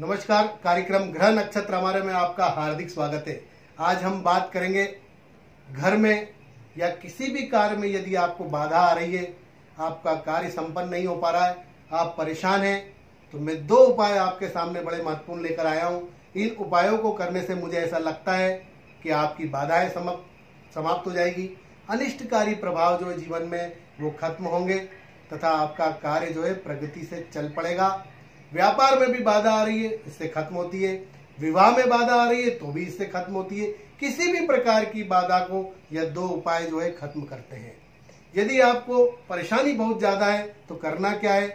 नमस्कार। कार्यक्रम ग्रह नक्षत्र हमारे में आपका हार्दिक स्वागत है। आज हम बात करेंगे घर में या किसी भी कार्य में यदि आपको बाधा आ रही है, आपका कार्य संपन्न नहीं हो पा रहा है, आप परेशान हैं, तो मैं 2 उपाय आपके सामने बड़े महत्वपूर्ण लेकर आया हूं। इन उपायों को करने से मुझे ऐसा लगता है कि आपकी बाधाएं समाप्त हो जाएगी, अनिष्टकारी प्रभाव जो है जीवन में वो खत्म होंगे तथा आपका कार्य जो है प्रगति से चल पड़ेगा। व्यापार में भी बाधा आ रही है, इससे खत्म होती है। विवाह में बाधा आ रही है तो भी इससे खत्म होती है। किसी भी प्रकार की बाधा को यह 2 उपाय जो है खत्म करते हैं। यदि आपको परेशानी बहुत ज्यादा है तो करना क्या है,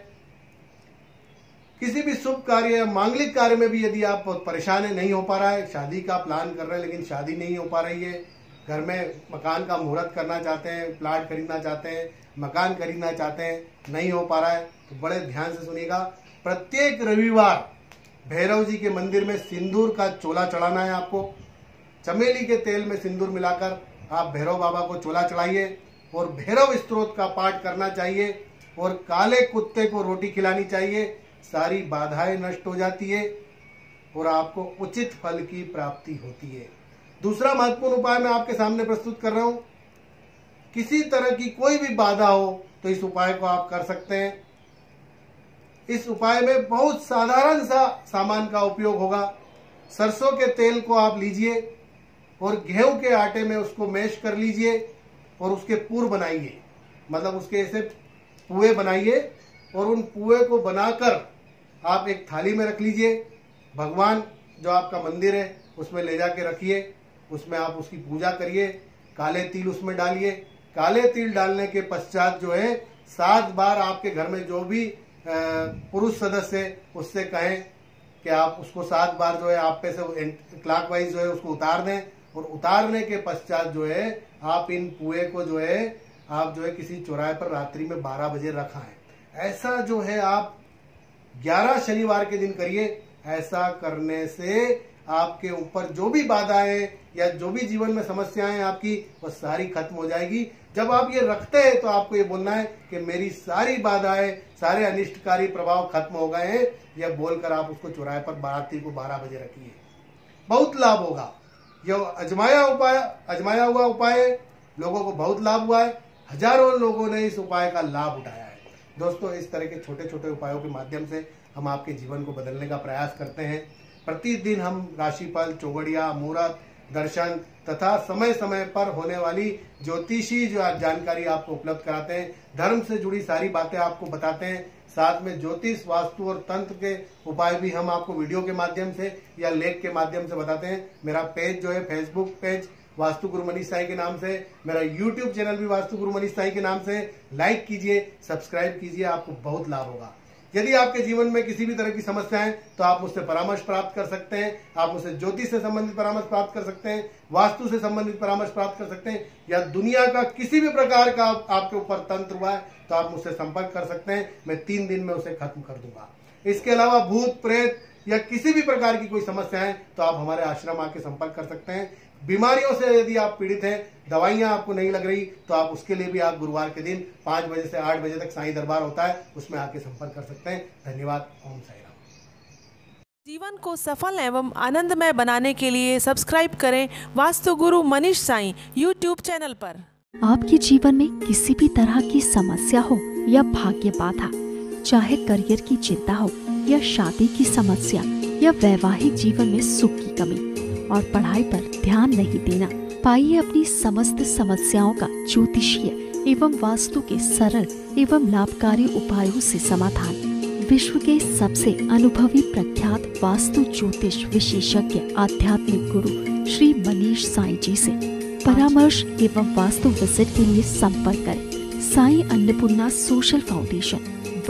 किसी भी शुभ कार्य या मांगलिक कार्य में भी यदि आप परेशान है, नहीं हो पा रहा है, शादी का प्लान कर रहे हैं लेकिन शादी नहीं हो पा रही है, घर में मकान का मुहूर्त करना चाहते हैं, प्लाट खरीदना चाहते हैं, मकान खरीदना चाहते हैं, नहीं हो पा रहा है, तो बड़े ध्यान से सुनिएगा। प्रत्येक रविवार भैरव जी के मंदिर में सिंदूर का चोला चढ़ाना है आपको। चमेली के तेल में सिंदूर मिलाकर आप भैरव बाबा को चोला चढ़ाइए और भैरव स्तोत्र का पाठ करना चाहिए और काले कुत्ते को रोटी खिलानी चाहिए। सारी बाधाएं नष्ट हो जाती है और आपको उचित फल की प्राप्ति होती है। दूसरा महत्वपूर्ण उपाय मैं आपके सामने प्रस्तुत कर रहा हूं। किसी तरह की कोई भी बाधा हो तो इस उपाय को आप कर सकते हैं। इस उपाय में बहुत साधारण सा सामान का उपयोग होगा। सरसों के तेल को आप लीजिए और गेहूं के आटे में उसको मैश कर लीजिए और उसके पूर बनाइए, मतलब उसके ऐसे पुए बनाइए और उन पुए को बनाकर आप एक थाली में रख लीजिए। भगवान जो आपका मंदिर है उसमें ले जाके रखिए, उसमें आप उसकी पूजा करिए। काले तिल उसमें डालिए। काले तिल डालने के पश्चात जो है 7 बार आपके घर में जो भी पुरुष सदस्य है उससे कहें कि आप उसको 7 बार जो है आप पे से क्लॉकवाइज जो है उसको उतार दें और उतारने के पश्चात जो है आप इन पुए को जो है आप जो है किसी चौराहे पर रात्रि में 12 बजे रखा है। ऐसा जो है आप 11 शनिवार के दिन करिए। ऐसा करने से आपके ऊपर जो भी बाधाएं या जो भी जीवन में समस्याएं आपकी वो सारी खत्म हो जाएगी। जब आप ये रखते हैं तो आपको ये बोलना है कि मेरी सारी बाधाएं, सारे अनिष्टकारी प्रभाव खत्म हो गए हैं। यह बोलकर आप उसको चौराहे पर रात्रि को 12 बजे रखिए, बहुत लाभ होगा। यह अजमाया हुआ उपाय है, लोगों को बहुत लाभ हुआ है। हजारों लोगों ने इस उपाय का लाभ उठाया है। दोस्तों, इस तरह के छोटे छोटे उपायों के माध्यम से हम आपके जीवन को बदलने का प्रयास करते हैं। प्रतिदिन हम राशिफल, चौगड़िया, मुहूर्त, दर्शन तथा समय समय पर होने वाली ज्योतिषी जो जानकारी आपको उपलब्ध कराते हैं। धर्म से जुड़ी सारी बातें आपको बताते हैं। साथ में ज्योतिष, वास्तु और तंत्र के उपाय भी हम आपको वीडियो के माध्यम से या लेख के माध्यम से बताते हैं। मेरा पेज जो है फेसबुक पेज वास्तु गुरु मनीष साई के नाम से, मेरा यूट्यूब चैनल भी वास्तु गुरु मनीष साई के नाम से। लाइक कीजिए, सब्सक्राइब कीजिए, आपको बहुत लाभ होगा। यदि आपके जीवन में किसी भी तरह की समस्या है तो आप मुझसे परामर्श प्राप्त कर सकते हैं। आप मुझसे ज्योतिष से संबंधित परामर्श प्राप्त कर सकते हैं, वास्तु से संबंधित परामर्श प्राप्त कर सकते हैं, या दुनिया का किसी भी प्रकार का आपके ऊपर तंत्र हुआ है तो आप मुझसे संपर्क कर सकते हैं। मैं 3 दिन में उसे खत्म कर दूंगा। इसके अलावा भूत प्रेत या किसी भी प्रकार की कोई समस्या है तो आप हमारे आश्रम आके संपर्क कर सकते हैं। बीमारियों से यदि आप पीड़ित हैं, दवाइयां आपको नहीं लग रही, तो आप उसके लिए भी आप गुरुवार के दिन 5 बजे से 8 बजे तक साईं दरबार होता है, उसमें आके संपर्क कर सकते हैं। धन्यवाद। ओम साई राम। जीवन को सफल एवं आनंदमय बनाने के लिए सब्सक्राइब करें वास्तु गुरु मनीष साई यूट्यूब चैनल पर। आपके जीवन में किसी भी तरह की समस्या हो या भाग्य बाधा, चाहे करियर की चिंता हो या शादी की समस्या या वैवाहिक जीवन में सुख की कमी और पढ़ाई पर ध्यान नहीं देना, पाइए अपनी समस्त समस्याओं का ज्योतिषीय एवं वास्तु के सरल एवं लाभकारी उपायों से समाधान। विश्व के सबसे अनुभवी प्रख्यात वास्तु ज्योतिष विशेषज्ञ आध्यात्मिक गुरु श्री मनीष साई जी से परामर्श एवं वास्तु विजिट के लिए संपर्क करें। साई अन्नपूर्णा सोशल फाउंडेशन,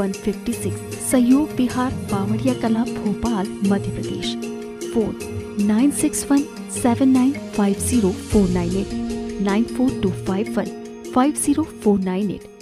156 सहयोग विहार, बावड़िया कला, भोपाल, मध्य प्रदेश। फोन 9617950498, 942515049